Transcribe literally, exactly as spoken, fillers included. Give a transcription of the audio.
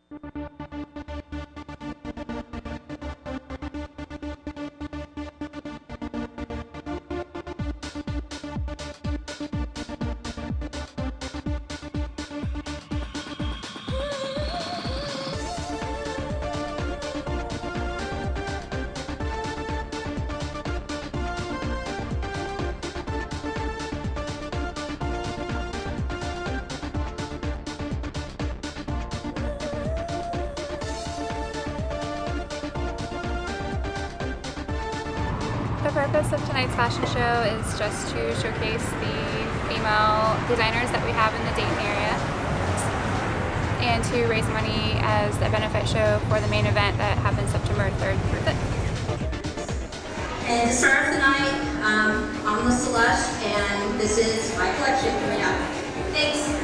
The purpose of tonight's fashion show is just to showcase the female designers that we have in the Dayton area and to raise money as a benefit show for the main event that happens September third through fifth. And to start off the night, um, I'm Celeste, and this is my collection coming up. Thanks!